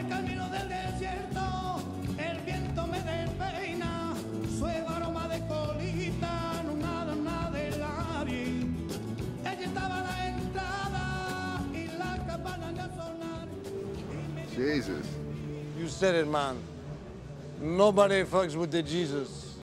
el camino del desierto, el viento me despeina, suave aroma de colita, no nada de nadie. Ella estaba a la entrada y la campana ya sonar. Jesus. You said it, man. Nobody fucks with the Jesus.